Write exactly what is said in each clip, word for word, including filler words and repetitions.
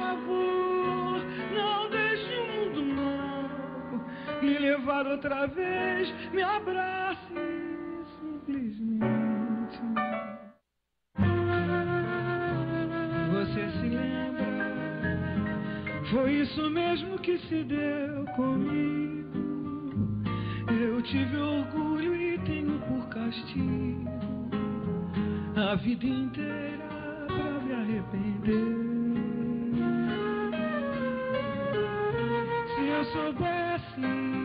favor, não deixe o mundo não lhe levar outra vez. Me abrace simplesmente. Você se lembra? Foi isso mesmo que se deu comigo. Eu tive orgulho e tenho por castigo a vida inteira pra me arrepender. Se eu soubesse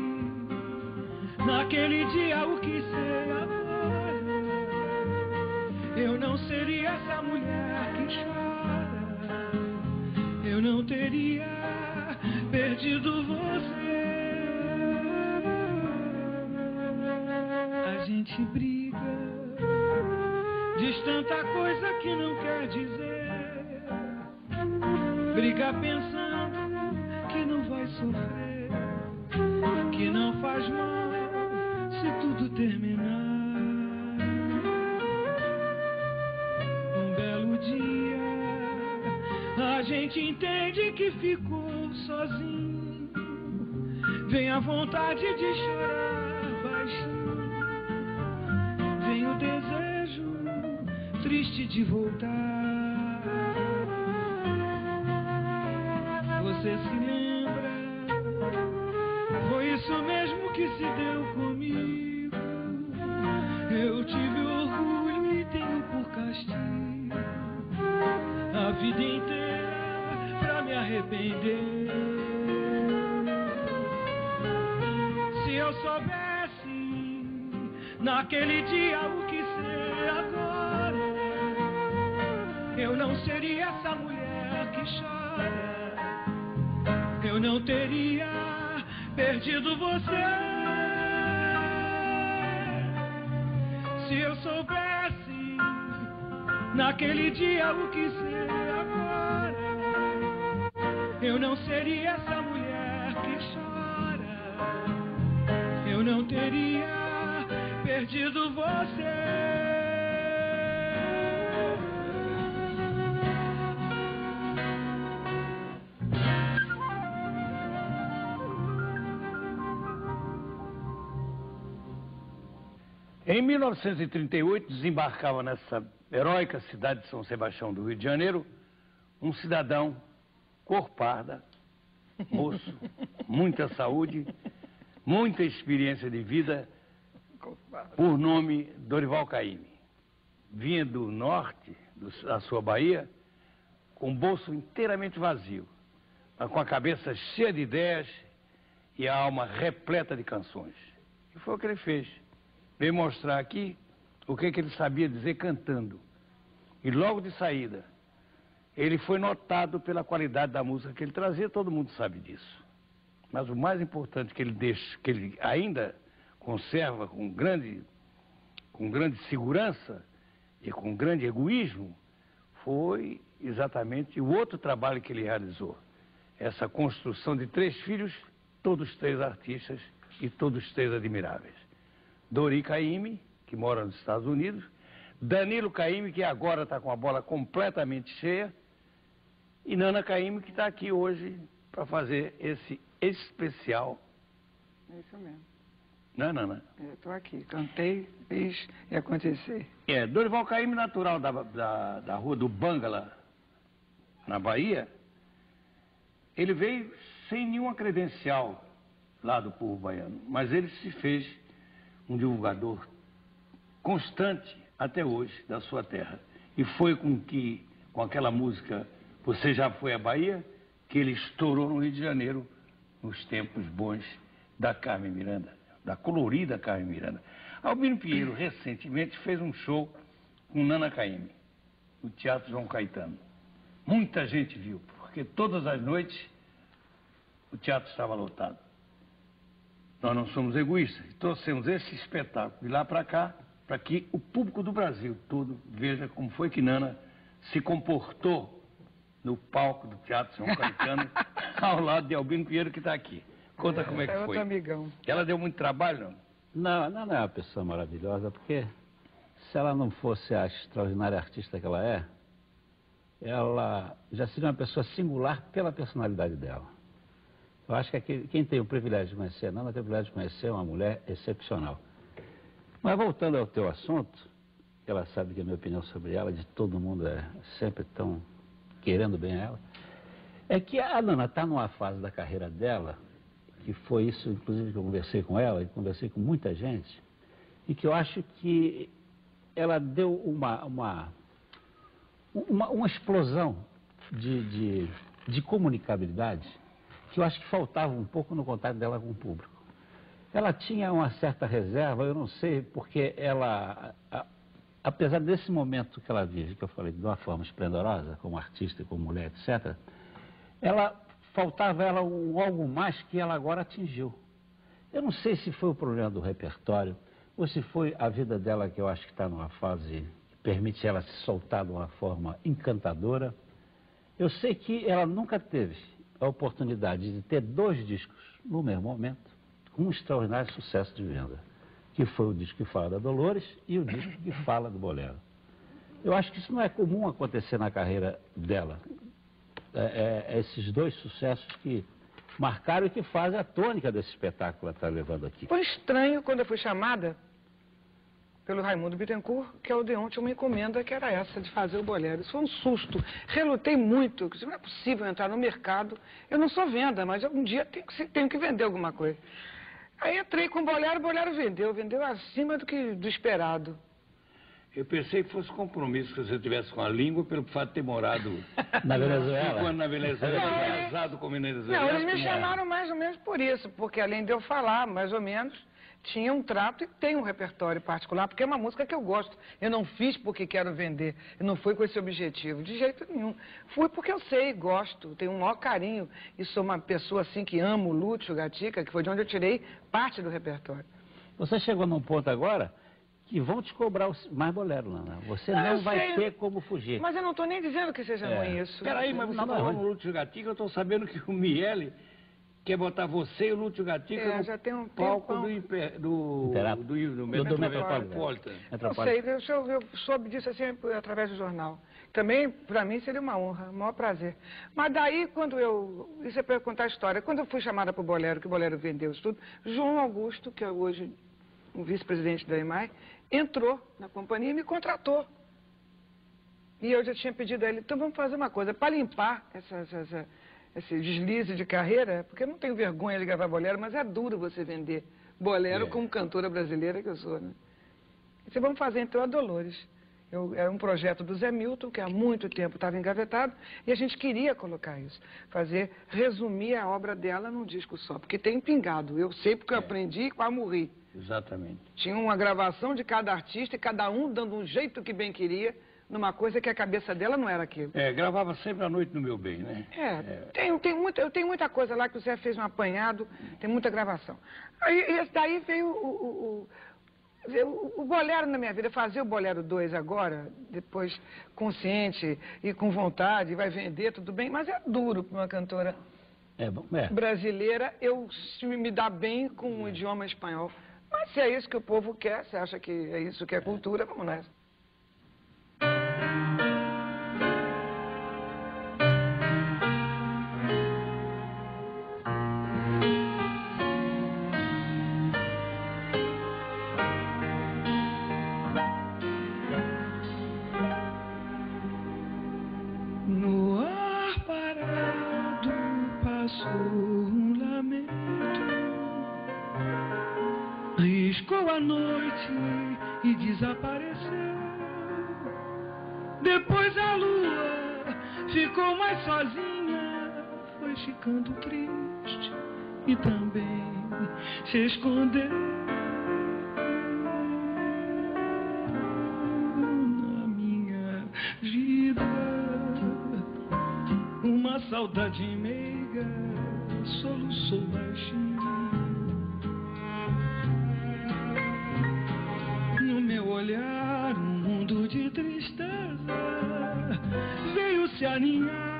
naquele dia o que sei agora, eu não seria essa mulher que chora. Eu não teria perdido você. A gente briga, diz tanta coisa que não quer dizer. Briga pensando que não vai sofrer, que não faz mal se tudo terminar. Um belo dia a gente entende que ficou sozinho. Vem a vontade de chorar baixinho, vem o desejo triste de voltar. Você se lembra? Foi isso mesmo que se deu comigo. Eu tive orgulho e tenho por castigo a vida inteira pra me arrepender. Se eu soubesse naquele dia o que sei agora, eu não seria essa mulher que chora. Eu não teria perdido você. Se eu soubesse naquele dia o que sei agora, eu não seria essa mulher que chora. Eu não teria perdido você. Em mil novecentos e trinta e oito, desembarcava nessa heróica cidade de São Sebastião do Rio de Janeiro um cidadão cor parda, moço, muita saúde, muita experiência de vida, por nome Dorival Caymmi. Vinha do norte do, da sua Bahia, com o bolso inteiramente vazio, mas com a cabeça cheia de ideias e a alma repleta de canções. E foi o que ele fez. Veio mostrar aqui o que, que ele sabia dizer cantando. E logo de saída, ele foi notado pela qualidade da música que ele trazia, todo mundo sabe disso. Mas o mais importante que ele deixa, que ele ainda conserva com grande, com grande segurança e com grande egoísmo, foi exatamente o outro trabalho que ele realizou. Essa construção de três filhos, todos três artistas e todos três admiráveis. Dori Caymmi, que mora nos Estados Unidos, Danilo Caymmi, que agora está com a bola completamente cheia, e Nana Caymmi, que está aqui hoje para fazer esse especial. É isso mesmo. Não é, Nana? Eu estou aqui, cantei, fiz e acontecer. É, Dorival Caymmi, natural da, da, da rua do Bangala, na Bahia, ele veio sem nenhuma credencial lá do povo baiano, mas ele se fez um divulgador constante até hoje da sua terra. E foi com que, com aquela música Você Já Foi à Bahia, que ele estourou no Rio de Janeiro nos tempos bons da Carmen Miranda, da colorida Carmen Miranda. Albino Pinheiro recentemente fez um show com Nana Caymmi, no Teatro João Caetano. Muita gente viu, porque todas as noites o teatro estava lotado. Nós não somos egoístas, trouxemos esse espetáculo de lá para cá, para que o público do Brasil todo veja como foi que Nana se comportou no palco do Teatro João Caetano, ao lado de Albino Pinheiro, que está aqui. Conta é, como é que foi. Outro amigão. Ela deu muito trabalho, não? Não, ela não é uma pessoa maravilhosa, porque se ela não fosse a extraordinária artista que ela é, ela já seria uma pessoa singular pela personalidade dela. Eu acho que aqui, quem tem o privilégio de conhecer, não, tem o privilégio de conhecer uma mulher excepcional. Mas voltando ao teu assunto, ela sabe que a minha opinião sobre ela, de todo mundo, é sempre tão querendo bem a ela, é que a Nana está numa fase da carreira dela, que foi isso, inclusive, que eu conversei com ela, e conversei com muita gente, e que eu acho que ela deu uma, uma, uma, uma explosão de, de, de comunicabilidade, que eu acho que faltava um pouco no contato dela com o público. Ela tinha uma certa reserva, eu não sei, porque ela, a, apesar desse momento que ela vive, que eu falei, de uma forma esplendorosa, como artista, como mulher, etcétera, ela, faltava ela um, algo mais que ela agora atingiu. Eu não sei se foi o problema do repertório, ou se foi a vida dela, que eu acho que está numa fase que permite ela se soltar de uma forma encantadora. Eu sei que ela nunca teve a oportunidade de ter dois discos no mesmo momento, com um extraordinário sucesso de venda, que foi o disco que fala da Dolores e o disco que fala do Bolero. Eu acho que isso não é comum acontecer na carreira dela. É, é, esses dois sucessos que marcaram e que fazem a tônica desse espetáculo que ela está levando aqui. Foi estranho quando eu fui chamada pelo Raimundo Bittencourt, que é o de ontem, uma encomenda que era essa, de fazer o Bolero. Isso foi um susto. Relutei muito, que não é possível entrar no mercado. Eu não sou venda, mas um dia tenho que, tenho que vender alguma coisa. Aí entrei com o Bolero, o Bolero vendeu, vendeu acima do que do esperado. Eu pensei que fosse compromisso que você tivesse com a língua pelo fato de ter morado na Venezuela. Cinco anos na Venezuela, Não, casado com Venezuela. Não, eles me chamaram mais ou menos por isso, porque além de eu falar, mais ou menos, tinha um trato e tem um repertório particular, porque é uma música que eu gosto. Eu não fiz porque quero vender, eu não fui com esse objetivo, de jeito nenhum. Fui porque eu sei, gosto, tenho um maior carinho, e sou uma pessoa assim que amo o Lúcio Gatica, que foi de onde eu tirei parte do repertório. Você chegou num ponto agora que vão te cobrar mais bolero, Nana. Você Ah, não eu vai sei. ter como fugir. Mas eu não estou nem dizendo que seja É. ruim isso. Peraí, mas você Não, não, falou não. no Lúcio Gatica, eu estou sabendo que o Miele quer botar você e o Lúcio Gatica É, no já tem um palco tempão. do, Imper- do, Imperápolis. do, do, Do- do Metropolitan. Metropolitan. Eu sei, eu, sou- eu soube disso assim através do jornal. Também, para mim, seria uma honra, um maior prazer. Mas daí, quando eu... Isso é para eu contar a história. Quando eu fui chamada para o Bolero, que o Bolero vendeu isso tudo, João Augusto, que é hoje o vice-presidente da E M A I, entrou na companhia e me contratou. E eu já tinha pedido a ele, então vamos fazer uma coisa, para limpar essa, essa, essa, esse deslize de carreira, porque eu não tenho vergonha de gravar bolero, mas é duro você vender bolero É. como cantora brasileira que eu sou, né? Disse, vamos fazer então a Dolores. Eu, era um projeto do Zé Milton, que há muito tempo estava engavetado, e a gente queria colocar isso. Fazer, resumir a obra dela num disco só, porque tem pingado. Eu sei porque eu aprendi e quase morri. Exatamente. Tinha uma gravação de cada artista e cada um dando um jeito que bem queria, numa coisa que a cabeça dela não era aquilo. É, gravava sempre à noite no meu bem, né? É, Tem, tem muita, eu tenho muita coisa lá que o Zé fez um apanhado, tem muita gravação. Aí, esse daí veio o, o, o, o, o bolero na minha vida, fazer o Bolero dois agora, depois consciente e com vontade, vai vender, tudo bem, mas é duro para uma cantora É, bom, é. brasileira eu se me dar bem com o idioma espanhol. Mas se é isso que o povo quer, você acha que é isso que é cultura, vamos nessa. No ar parado passou um lamento, riscou a noite e desapareceu. Depois a lua ficou mais sozinha, foi ficando triste e também se escondeu. Na minha vida, uma saudade meiga soluçou baixinho. No meu olhar, um mundo de tristeza veio se aninhar.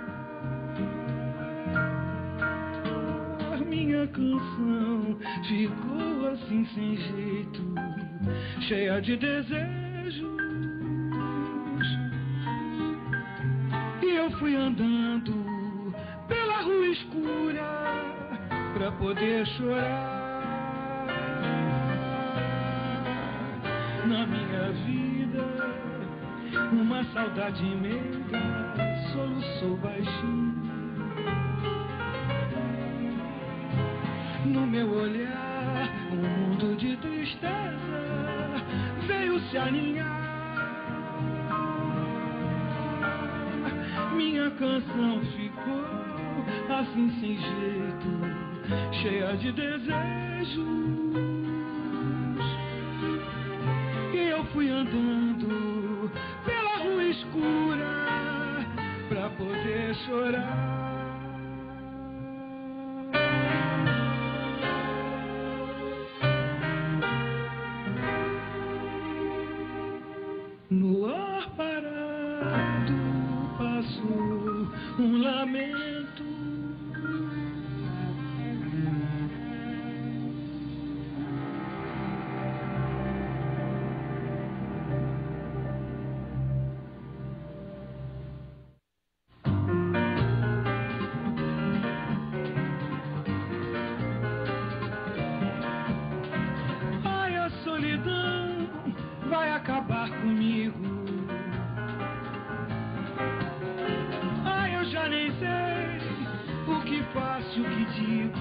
Minha canção ficou assim sem jeito, cheia de desejos. fui andando pela rua escura pra poder chorar. Na minha vida, uma saudade meiga soluçou baixinho. No meu olhar, um mundo de tristeza veio se aninhar. Minha canção ficou assim sem jeito, cheia de desejos. E eu fui andando pela rua escura pra poder chorar. No ar parado passou um lamento. Ai, a solidão vai acabar comigo. Ai, eu já nem sei o que faço, o que digo.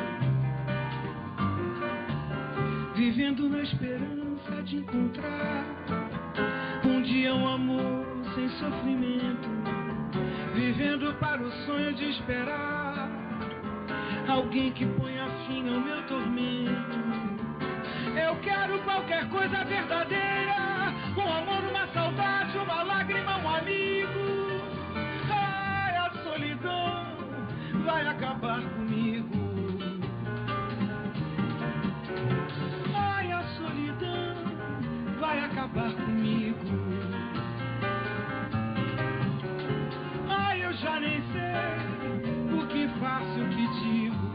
Vivendo na esperança de encontrar um dia um amor sem sofrimento. Vivendo para o sonho de esperar alguém que ponha fim ao meu tormento. Eu quero qualquer coisa verdadeira, um amor, uma saudade, uma lágrima, um amigo. Ai, a solidão vai acabar comigo. Ai, a solidão vai acabar comigo. Ai, eu já nem sei o que faço, o que digo.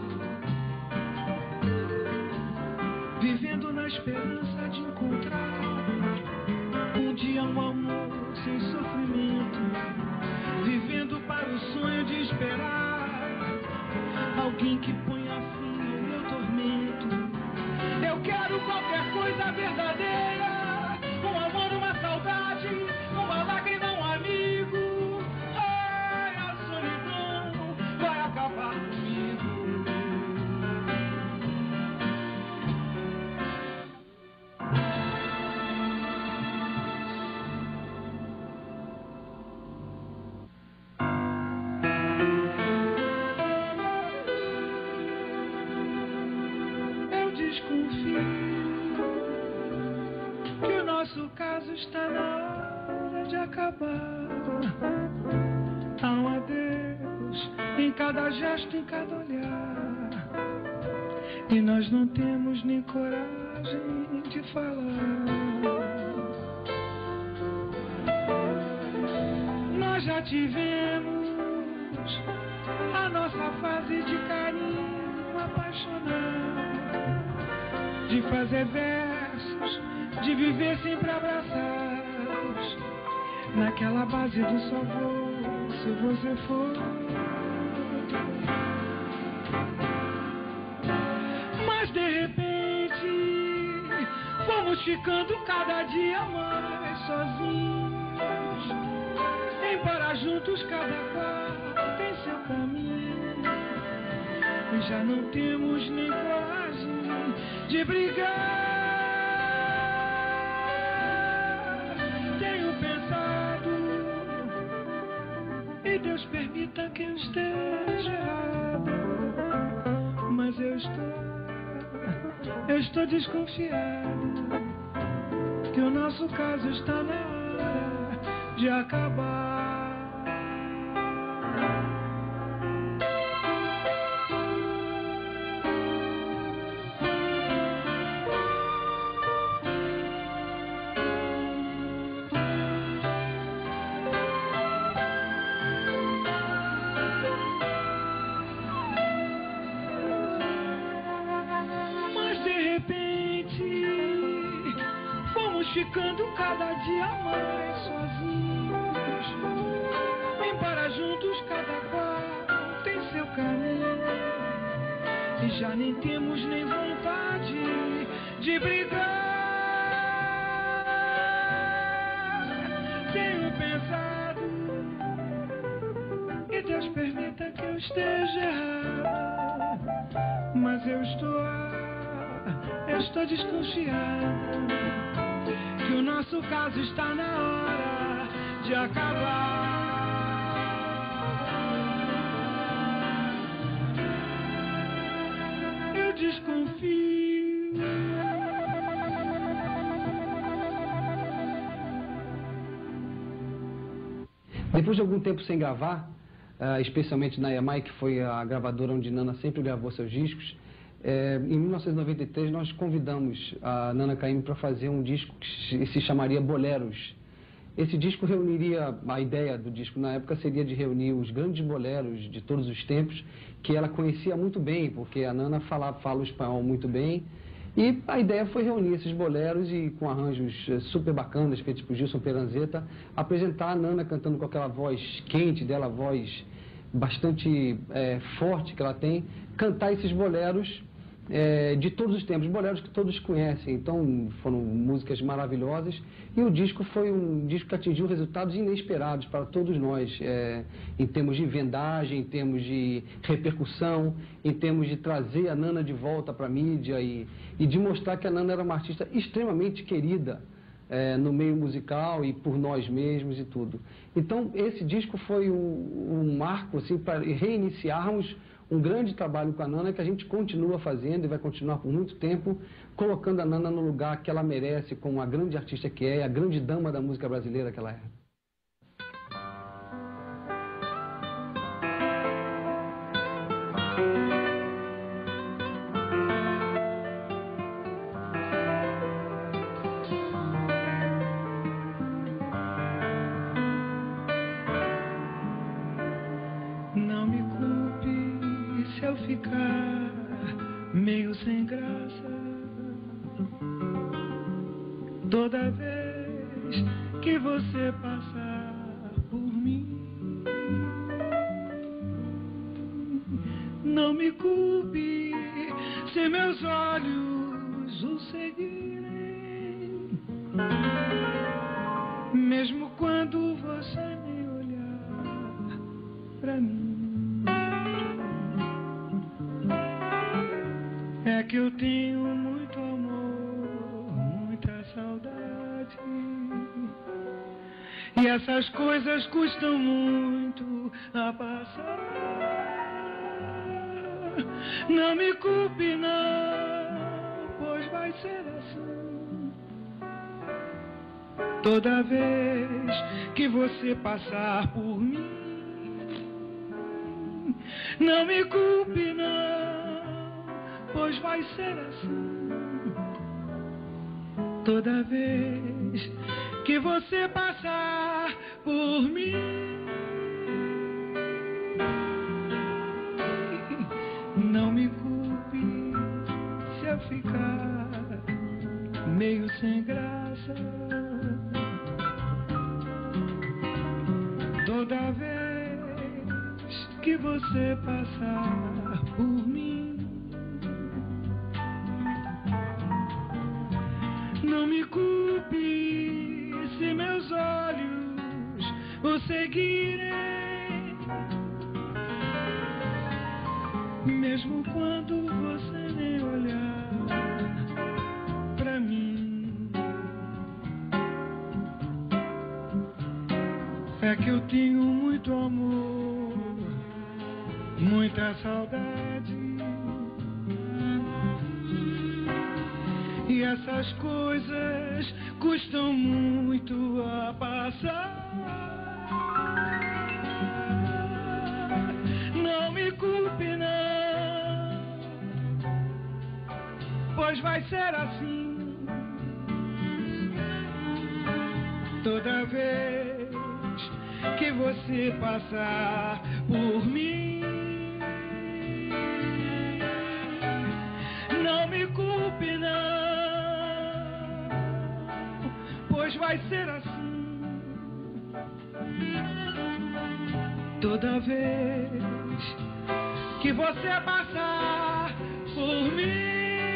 Vivendo na esperança de encontrar um dia um amor sem sofrimento. Vivendo para o sonho de esperar alguém que ponha fim ao meu tormento. Eu quero qualquer coisa verdadeira, um amor, uma saudade, uma lágrima, um amigo. Ai, a solidão vai acabar comigo. Desconfio que o nosso caso está na hora de acabar. Há um adeus em cada gesto, em cada olhar, e nós não temos nem coragem de falar. Nós já tivemos a nossa fase de carinho apaixonado, de fazer versos, de viver sempre abraçados, naquela base do só vou se você for. Mas de repente fomos ficando cada dia mais sozinhos, embora juntos cada qual tem seu caminho, e já não temos nem coragem de brigar. Tenho pensado, e Deus permita que eu esteja errado, mas eu estou, eu estou desconfiado que o nosso caso está na hora de acabar. Ficando cada dia mais sozinhos, para juntos cada qual tem seu caminho. E já nem temos nem vontade de brigar. Tenho pensado, e Deus permita que eu esteja errado, mas eu estou, eu estou desconfiado que o nosso caso está na hora de acabar. Eu desconfio. Depois de algum tempo sem gravar, uh, especialmente na E M I, que foi a gravadora onde Nana sempre gravou seus discos, eh, em mil novecentos e noventa e três nós convidamos a Nana Caymmi para fazer um disco que se chamaria Boleros. Esse disco reuniria, a ideia do disco na época seria de reunir os grandes boleros de todos os tempos, que ela conhecia muito bem, porque a Nana fala, fala o espanhol muito bem. E a ideia foi reunir esses boleros e com arranjos super bacanas, feitos por Gilson Peranzeta, apresentar a Nana cantando com aquela voz quente dela, a voz bastante é, forte que ela tem, cantar esses boleros é, de todos os tempos, boleros que todos conhecem. Então foram músicas maravilhosas e o disco foi um disco que atingiu resultados inesperados para todos nós, é, em termos de vendagem, em termos de repercussão, em termos de trazer a Nana de volta para a mídia e, e de mostrar que a Nana era uma artista extremamente querida é, no meio musical e por nós mesmos e tudo. Então esse disco foi um, um marco assim, para reiniciarmos um grande trabalho com a Nana que a gente continua fazendo e vai continuar por muito tempo, colocando a Nana no lugar que ela merece, como a grande artista que é, a grande dama da música brasileira que ela é. Não me culpe se eu ficar meio sem graça toda vez que você passar por mim. Não me culpe se meus olhos o seguirem, mesmo quando você me olhar pra mim. É que eu tenho muito amor, muita saudade, e essas coisas custam muito a passar. Não me culpe não, pois vai ser assim toda vez que você passar por mim. Não me culpe não, pois vai ser assim toda vez que você passar por mim. Não me culpe se eu ficar meio sem graça toda vez que você passar por mim. Não me culpe se meus olhos o seguirem, mesmo quando você nem olhar pra mim. É que eu tenho muito amor, muita saudade, e essas coisas custam muito a passar. Não me culpe não, pois vai ser assim toda vez que você passar por mim. Não me culpe não, pois vai ser assim toda vez que você passar por mim.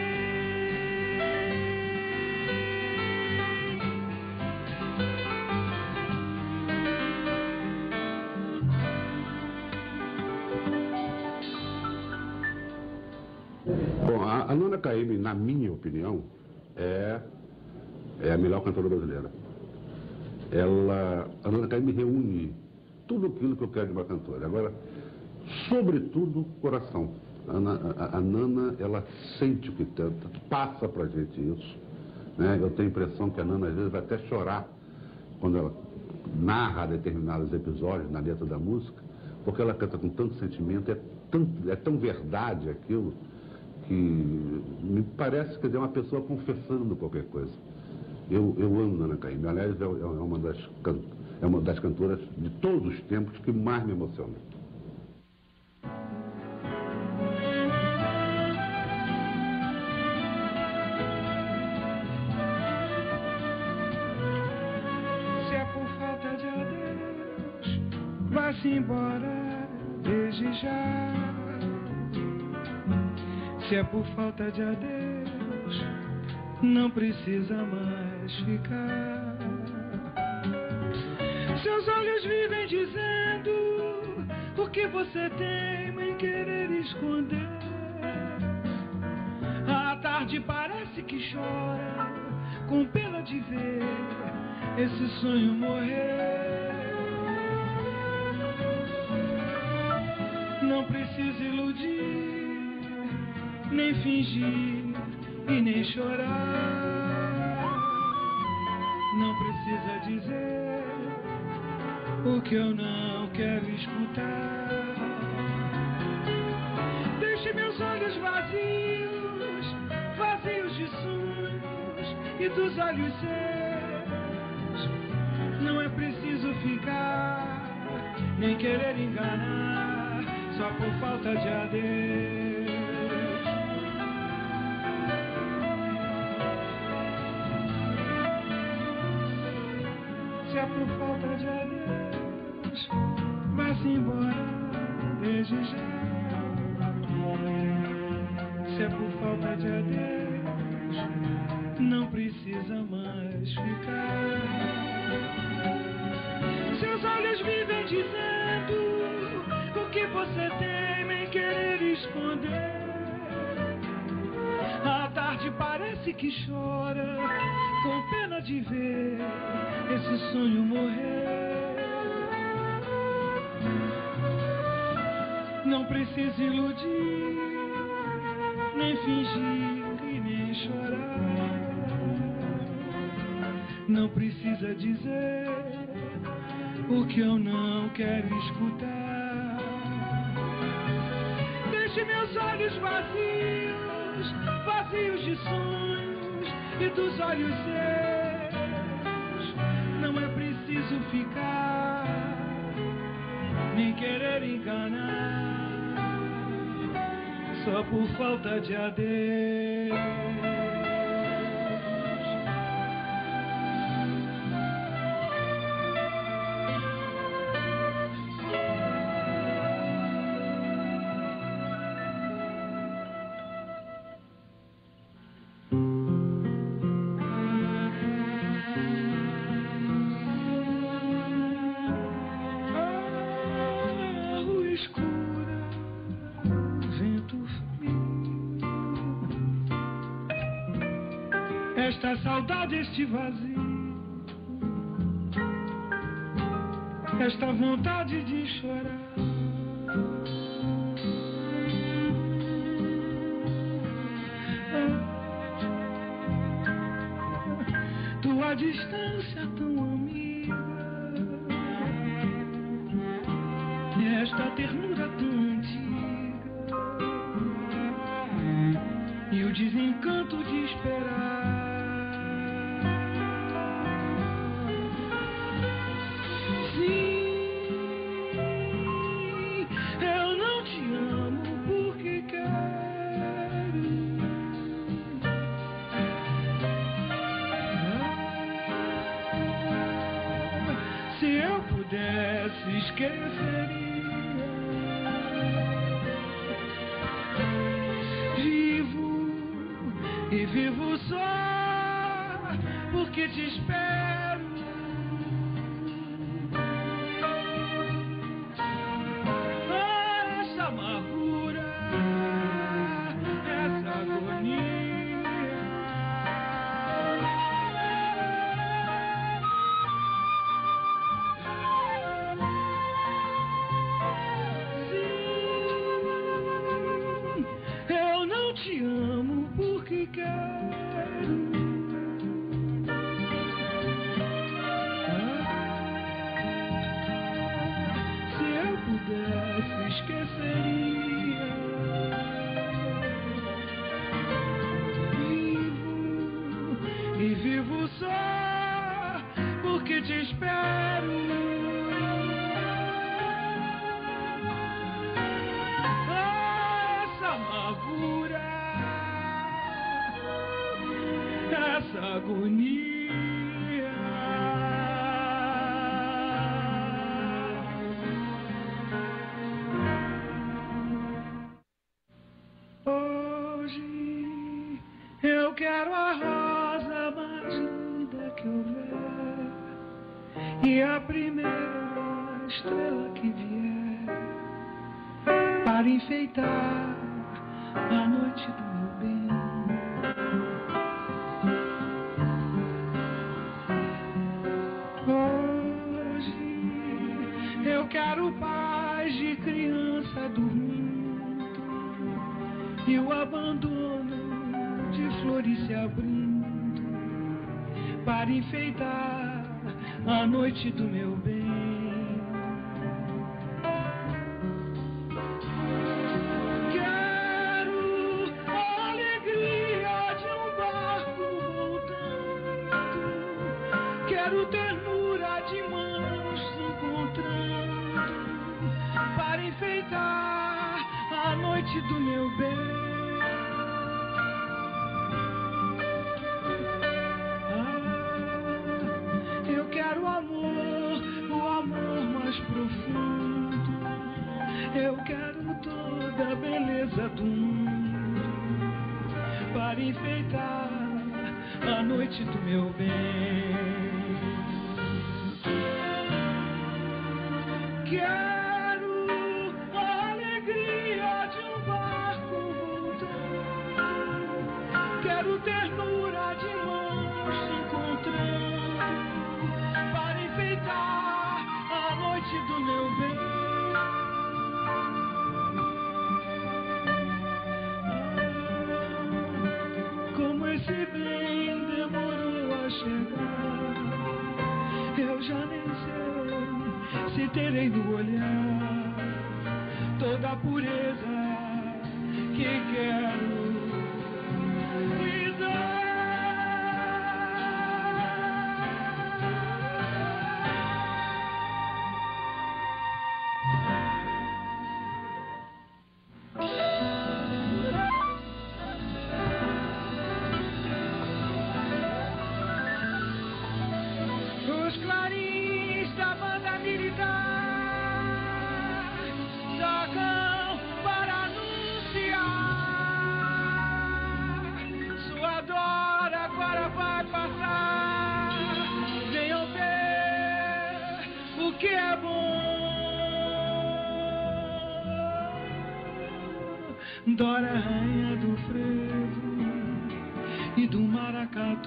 Bom, a, a Nana Caymmi, na minha opinião, é, é a melhor cantora brasileira. Ela, a Nana Caymmi reúne tudo aquilo que eu quero de uma cantora. Agora, sobretudo, coração. A, a, a Nana, ela sente o que canta, passa pra gente isso. Né? Eu tenho a impressão que a Nana, às vezes, vai até chorar quando ela narra determinados episódios na letra da música, porque ela canta com tanto sentimento, é tão, é tão verdade aquilo, que me parece que é uma pessoa confessando qualquer coisa. Eu, eu amo Nana Caymmi. Aliás, é, é, uma das, é uma das cantoras de todos os tempos que mais me emociona. Se é por falta de adeus, vá-se embora desde já. Se é por falta de adeus, não precisa mais ficar. Seus olhos vivem dizendo o que você teima em querer esconder. A tarde parece que chora, com pena de ver esse sonho morrer. Não precisa iludir, nem fingir e nem chorar. Não precisa dizer o que eu não quero escutar. Deixe meus olhos vazios, vazios de sonhos e dos olhos seus. Não é preciso ficar, nem querer enganar, só por falta de adeus. Se é por falta de adeus, vá-se embora desde já. Se é por falta de adeus, não precisa mais ficar. Seus olhos vivem dizendo o que você teme em querer esconder. A tarde parece que chora, com pena de ver esse sonho morrer. Não precisa iludir, nem fingir e nem chorar. Não precisa dizer o que eu não quero escutar. Deixe meus olhos vazios, vazios de sonhos e dos olhos seus. Não é preciso ficar, nem querer enganar, só por falta de adeus. Esta saudade, este vazio, esta vontade de chorar. Tua distância tão amiga, esta ternura tão antiga, e o desencanto de esperar. Se eu pudesse esquecer e vivo só porque te espero. Essa amargura, essa agonia, sim, eu não te amo porque quero. Esqueceria. Vivo e vivo só porque te espero. Essa amargura, essa agonia. Eu quero a rosa mais linda que houver e a primeira estrela que vier para enfeitar a noite do meu bem. Hoje eu quero paz de criança dormindo e o abandono de flores se abrindo para enfeitar a noite do meu bem. Quero a alegria de um barco voltando, quero ternura de mãos se encontrando para enfeitar a noite do meu bem. Profundo, eu quero toda a beleza do mundo para enfeitar a noite do meu bem. Quero a alegria de um barco voltando, quero ternura de mãos se encontrando para enfeitar a noite do meu bem. Como esse bem demorou a chegar, eu já nem sei se terei no olhar toda a pureza que quero lhe dar. Que é bom, Dora, rainha do frevo e do maracatu.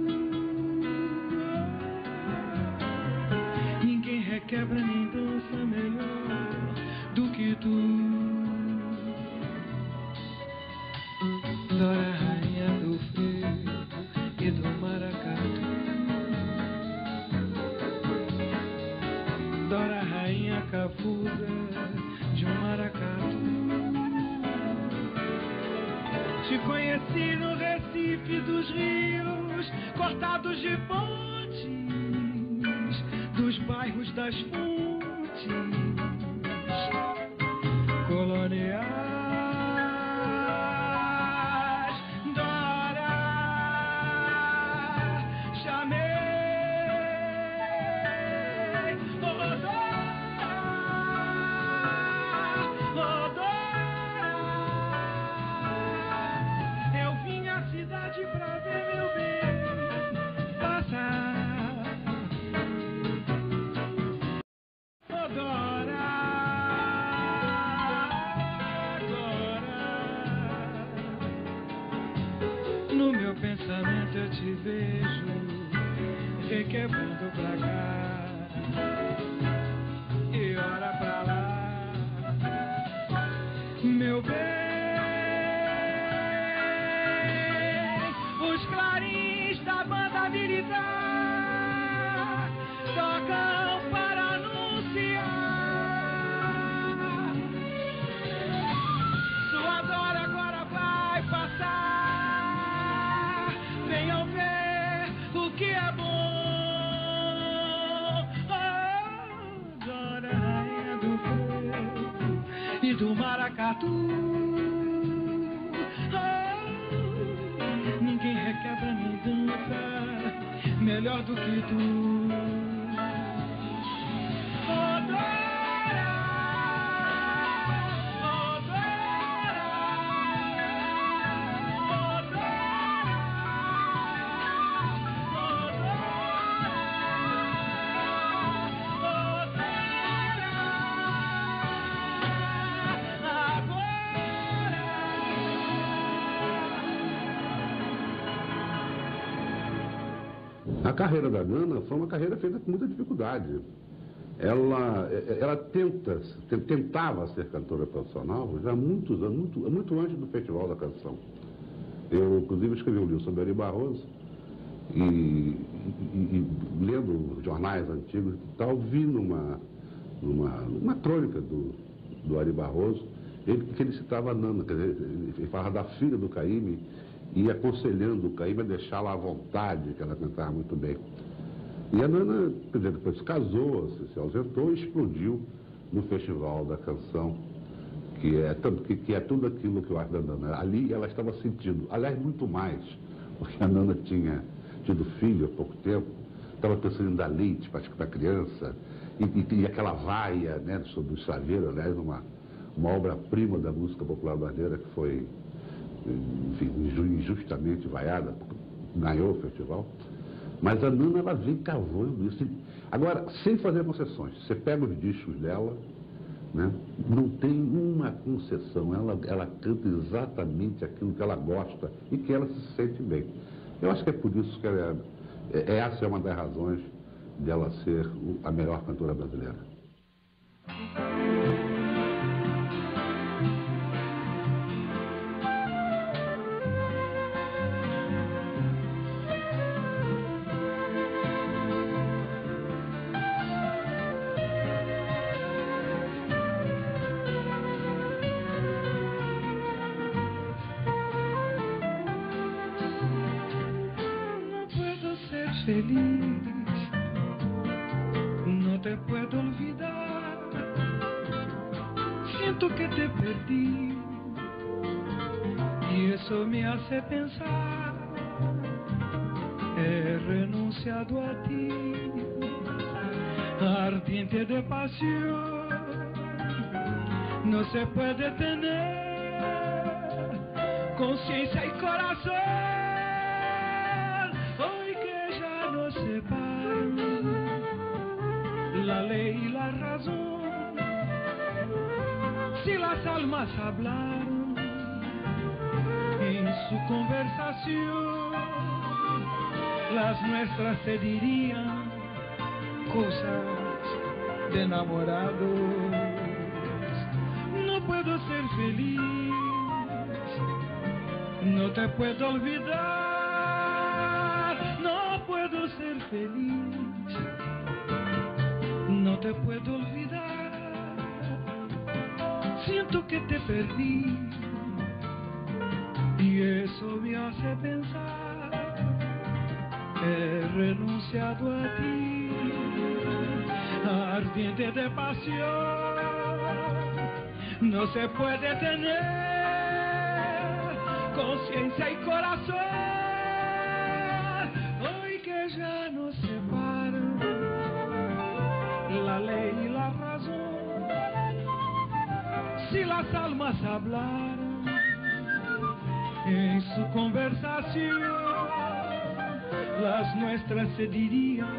Ninguém requebra nem dança melhor do que tu. Dora, rainha do frevo e do maracatu. Dora, rainha cafusa de um maracatu. Te conheci no Recife dos rios, cortados de pontes, dos bairros das fontes coloniais. Dora, chamei, oh Dora, oh Dora, eu vim à cidade No meu pensamento eu te vejo requebrando pra cá e ora pra lá, meu bem. Os clarins da banda militar tocam para anunciar sua dor agora vai passar. Venham ver o que é bom. Oh, Dora, rainha do fogo e do maracatu. Oh, ninguém requebra nem dança melhor do que tu. Oh, Dora, oh, Dora, oh, Dora, oh, Dora, A carreira da Nana foi uma carreira feita com muita dificuldade. Ela, ela tenta, tentava ser cantora profissional já há muitos anos, muito, muito antes do Festival da Canção. Eu, inclusive, escrevi um livro sobre Ari Barroso e, e, e lendo jornais antigos e tal, vi numa, numa, numa crônica do, do Ari Barroso, ele, que ele citava a Nana, quer dizer, ele falava da filha do Caymmi e aconselhando o Caymmi a deixá-la à vontade, que ela cantava muito bem. E a Nana, quer dizer, depois se casou, se, se ausentou e explodiu no Festival da Canção, que é, tanto, que, que é tudo aquilo que eu acho da Nana. Ali ela estava sentindo, aliás, muito mais, porque a Nana tinha tido filho há pouco tempo, estava pensando em dar leite para a criança, e, e, e aquela vaia, né, sobre o chaveiro, aliás, uma, uma obra-prima da música popular brasileira que foi, enfim, injustamente vaiada, ganhou o festival. Mas a Nana, ela vem cavando isso. Agora, sem fazer concessões, você pega os discos dela, né, não tem uma concessão, ela, ela canta exatamente aquilo que ela gosta e que ela se sente bem. Eu acho que é por isso que ela é, essa é uma das razões dela ser a melhor cantora brasileira. Feliz, no te puedo olvidar, siento que te perdí y eso me hace pensar, he renunciado a ti, ardiente de pasión, no se puede tener conciencia y corazón. La ley y la razón, si las almas hablaron en su conversación, las nuestras se dirían cosas de enamorados. No puedo ser feliz, no te puedo olvidar, no puedo ser feliz, no te puedo olvidar, siento que te perdí y eso me hace pensar, he renunciado a ti, ardiente de pasión, no se puede tener conciencia y corazón, hoy que ya no se paran la ley y la razón, si las almas hablaran en su conversación, las nuestras se dirían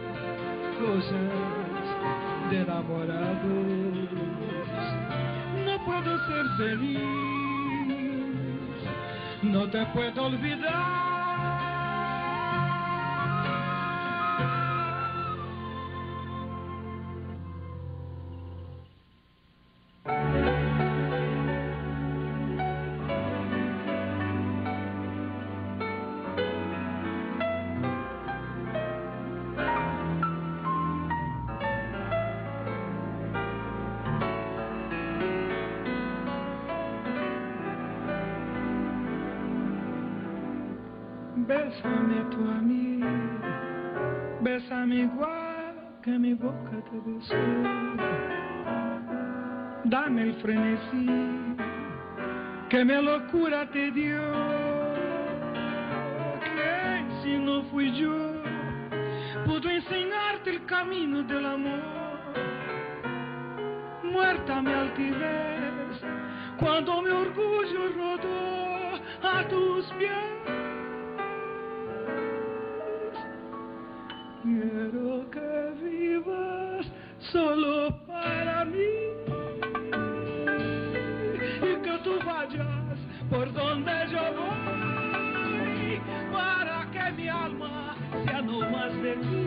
cosas de enamorados. No puedo ser feliz, no te puedo olvidar. Bésame tú a mí, bésame igual que mi boca te besó. Dame el frenesí que mi locura te dio. Que si no fui yo, pudo enseñarte el camino del amor. Muerta mi altivez cuando mi orgullo rodó a tus pies. Quiero que vivas solo para mí y que tú vayas por donde yo voy para que mi alma sea no más de ti.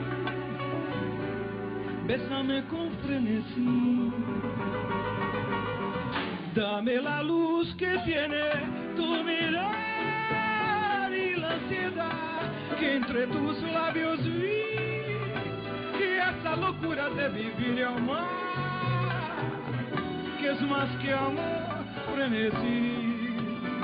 Bésame con frenesí, dame la luz que tiene tu mirar y la ansiedad que entre tus labios vi, y esa locura de vivir y amar, que es más que amor, frenesí.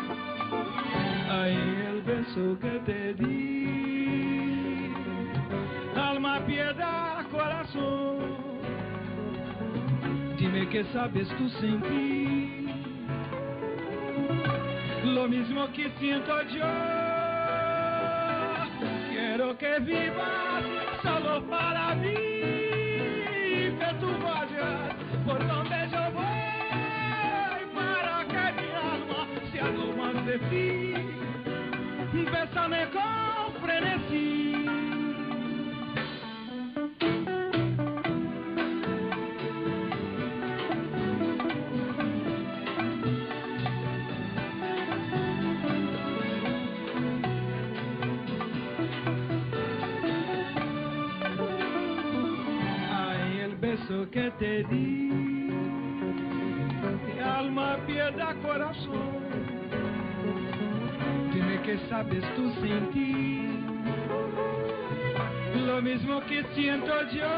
Ay, el beso que te di, alma, piedad, corazón, dime que sabes tú sentir lo mismo que siento yo. Quiero que vivas solo para mí, que tú vayas por donde yo voy para que mi alma sea no más de ti. Bésame con frenesí. Que te di, mi alma, piedad, corazón, dime que sabes tú sentir lo mismo que siento yo.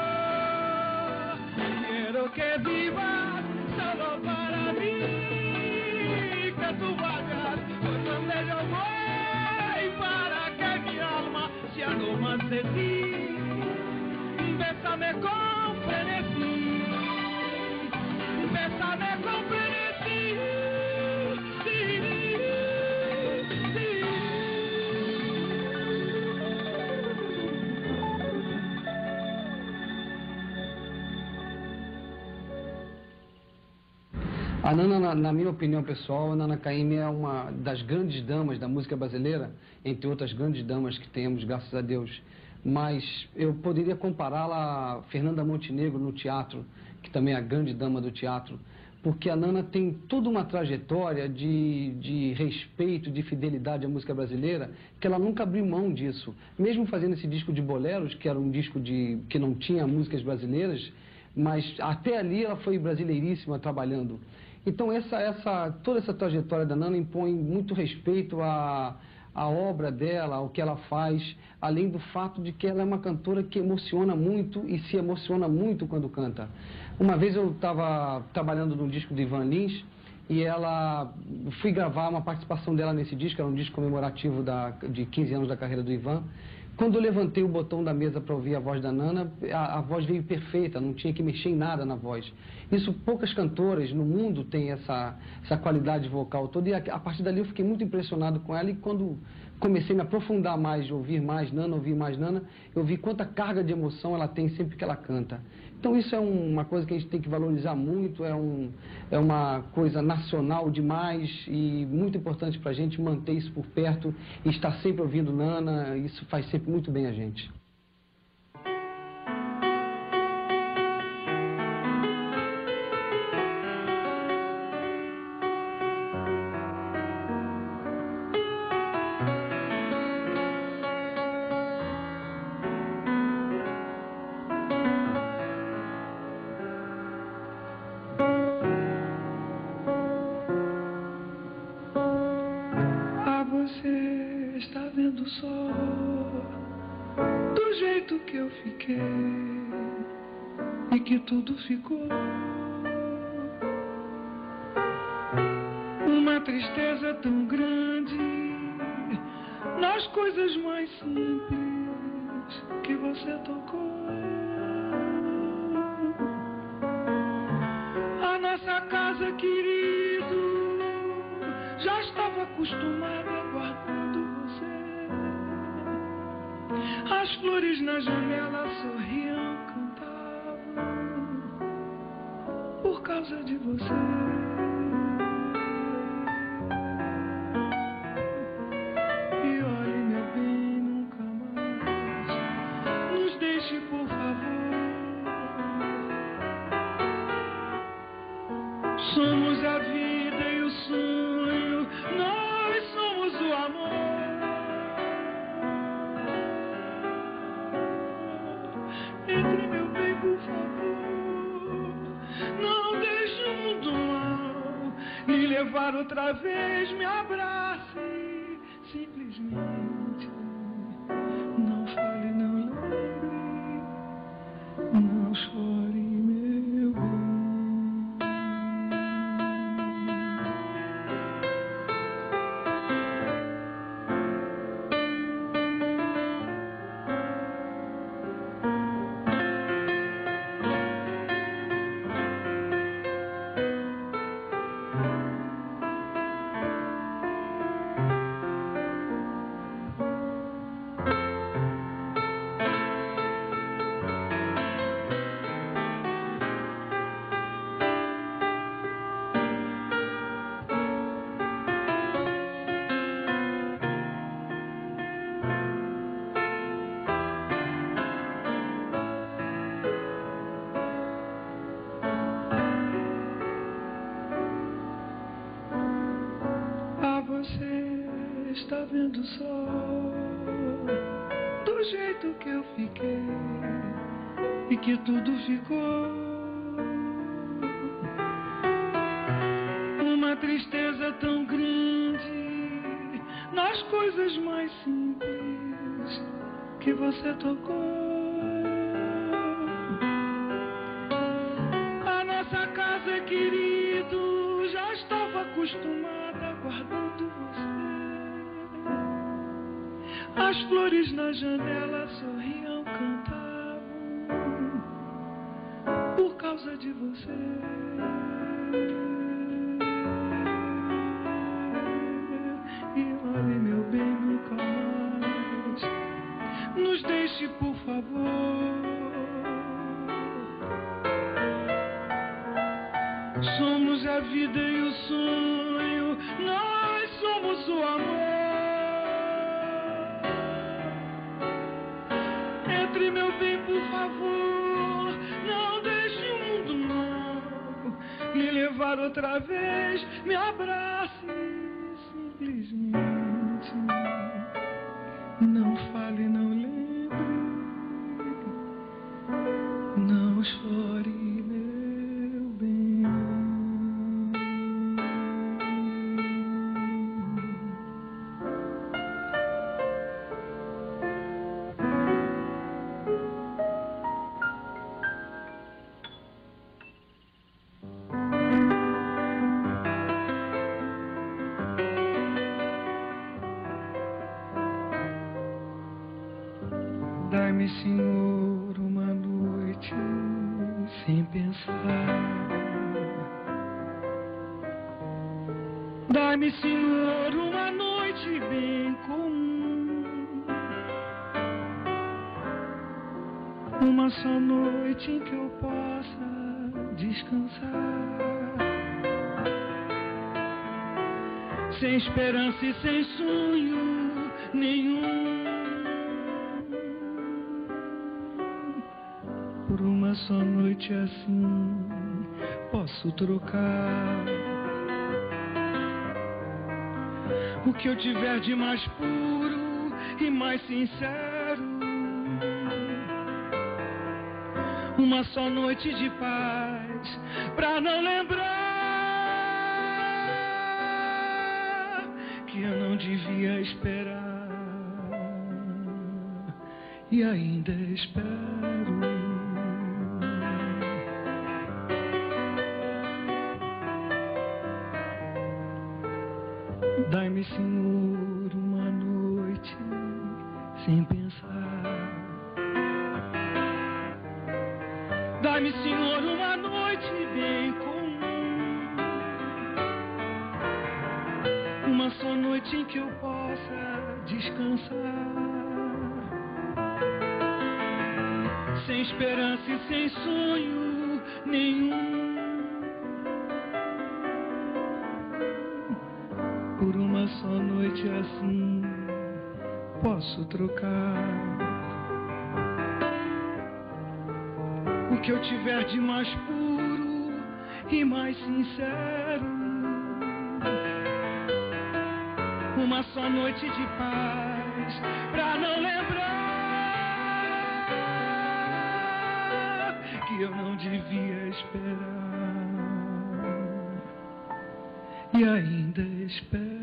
Quiero que vivas solo para mí, que tú vayas por donde yo voy para que mi alma sea no más de ti. Bésame con frenesí, bésame con frenesí, sí, sí. A Nana, na, na minha opinião pessoal, a Nana Caymmi é uma das grandes damas da música brasileira, entre outras grandes damas que temos, graças a Deus. Mas eu poderia compará-la a Fernanda Montenegro no teatro, que também é a grande dama do teatro, porque a Nana tem toda uma trajetória de, de respeito, de fidelidade à música brasileira, que ela nunca abriu mão disso. Mesmo fazendo esse disco de boleros, que era um disco de, que não tinha músicas brasileiras, mas até ali ela foi brasileiríssima trabalhando. Então essa, essa, toda essa trajetória da Nana impõe muito respeito a... a obra dela, o que ela faz, além do fato de que ela é uma cantora que emociona muito e se emociona muito quando canta. Uma vez eu estava trabalhando num disco de Ivan Lins e ela, fui gravar uma participação dela nesse disco, era um disco comemorativo da, de quinze anos da carreira do Ivan. Quando eu levantei o botão da mesa para ouvir a voz da Nana, a, a voz veio perfeita, não tinha que mexer em nada na voz. Isso poucas cantoras no mundo têm essa, essa qualidade vocal toda, e a, a partir dali eu fiquei muito impressionado com ela, e quando comecei a me aprofundar mais, ouvir mais Nana, ouvir mais Nana, eu vi quanta carga de emoção ela tem sempre que ela canta. Então isso é um, uma coisa que a gente tem que valorizar muito, é, um, é uma coisa nacional demais e muito importante para a gente manter isso por perto e estar sempre ouvindo Nana, isso faz sempre muito bem a gente. vendo só do jeito que eu fiquei e que tudo ficou. Uma tristeza tão grande nas coisas mais simples que você tocou. A nossa casa, querido, já estava acostumada aguardando você. As flores na janela sorriam, cantavam por causa de você. Por favor, somos a vida e o sonho, nós somos o amor. Entre, meu bem, por favor, não deixe o mundo mal lhe levar outra vez. Me abrace, simplesmente não fale, não lembre. Não chore, meu bem. Está vendo só do jeito que eu fiquei e que tudo ficou. Uma tristeza tão grande nas coisas mais simples que você tocou. A nossa casa, querido, já estava acostumada aguardando você. As flores na janela sorriam, cantavam por causa de você. E olhe, meu bem, nunca mais nos deixe, por favor. Somos a vida e o sonho, nós somos o amor. Entre, meu bem, por favor, não deixe o mundo não me levar outra vez. Me abrace, simplesmente não fale, não lembre, não chore, meu bem. Dai-me, Senhor, uma noite sem pensar. Dai-me, Senhor, uma noite bem comum. Uma só noite em que eu possa descansar. Sem esperança e sem sonho nenhum. Por uma só noite assim posso trocar o que eu tiver de mais puro e mais sincero. Uma só noite de paz pra não lembrar que eu não devia esperar e ainda espero. Dai-me, Senhor, uma noite sem pensar. Dai-me, Senhor, uma noite bem comum, uma só noite em que eu possa descansar, sem esperança e sem sonho nenhum. Por uma só noite assim posso trocar o que eu tiver de mais puro e mais sincero. Uma só noite de paz pra não lembrar que eu não devia esperar e ainda espero.